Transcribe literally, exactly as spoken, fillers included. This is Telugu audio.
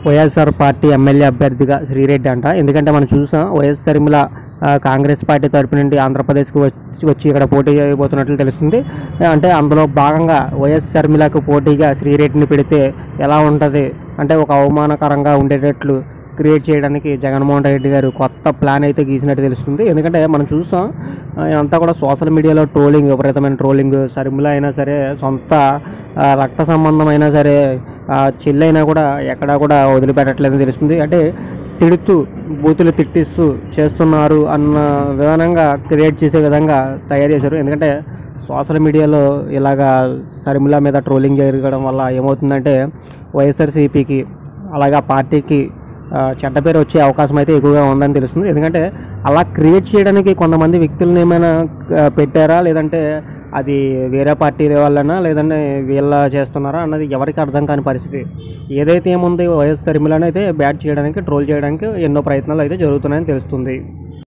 వైఎస్ఆర్ పార్టీ ఎమ్మెల్యే అభ్యర్థిగా శ్రీరెడ్డి అంట. ఎందుకంటే మనం చూసాం వైఎస్ షర్మిల కాంగ్రెస్ పార్టీ తరపు నుండి ఆంధ్రప్రదేశ్కి వచ్చి వచ్చి ఇక్కడ పోటీ చేయబోతున్నట్లు తెలుస్తుంది. అంటే అందులో భాగంగా వైఎస్ షర్మిలకు పోటీగా శ్రీరెడ్డిని పెడితే ఎలా ఉంటుంది అంటే ఒక అవమానకరంగా ఉండేటట్లు క్రియేట్ చేయడానికి జగన్మోహన్ రెడ్డి గారు కొత్త ప్లాన్ అయితే గీసినట్టు తెలుస్తుంది. ఎందుకంటే మనం చూసాం అంతా కూడా సోషల్ మీడియాలో ట్రోలింగ్, విపరీతమైన ట్రోలింగ్. షర్మిల అయినా సరే, సొంత రక్త సంబంధం అయినా సరే, చెల్లైనా కూడా ఎక్కడా కూడా వదిలిపెట్టట్లేదని తెలుస్తుంది. అంటే తిడుతూ, బూతులు తిట్టిస్తూ చేస్తున్నారు అన్న విధానంగా క్రియేట్ చేసే విధంగా తయారు చేశారు. ఎందుకంటే సోషల్ మీడియాలో ఇలాగా షర్మిల మీద ట్రోలింగ్ జరగడం వల్ల ఏమవుతుందంటే వైఎస్ఆర్సీపీకి అలాగా పార్టీకి చెడ్డ పేరు వచ్చే అవకాశం అయితే ఎక్కువగా ఉందని తెలుస్తుంది. ఎందుకంటే అలా క్రియేట్ చేయడానికి కొంతమంది వ్యక్తులను ఏమైనా పెట్టారా, లేదంటే అది వేరే పార్టీ వాళ్ళనా, లేదంటే వీళ్ళ చేస్తున్నారా అన్నది ఎవరికి అర్థం కాని పరిస్థితి. ఏదైతే ఏముంది వైఎస్ షర్మిలను అయితే బ్యాట్ చేయడానికి, ట్రోల్ చేయడానికి ఎన్నో ప్రయత్నాలు అయితే జరుగుతున్నాయని తెలుస్తుంది.